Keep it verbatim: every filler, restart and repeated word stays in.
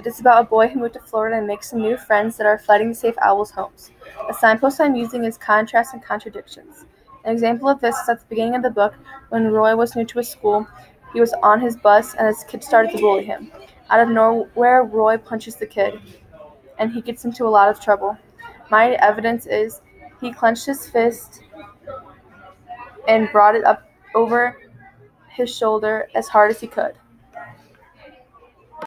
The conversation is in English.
It is about a boy who moved to Florida and makes some new friends that are fighting to save owls' homes. The signpost I'm using is contrasts and contradictions. An example of this is at the beginning of the book, when Roy was new to his school. He was on his bus, and his kid started to bully him. Out of nowhere, Roy punches the kid, and he gets into a lot of trouble. My evidence is he clenched his fist and brought it up over his shoulder as hard as he could.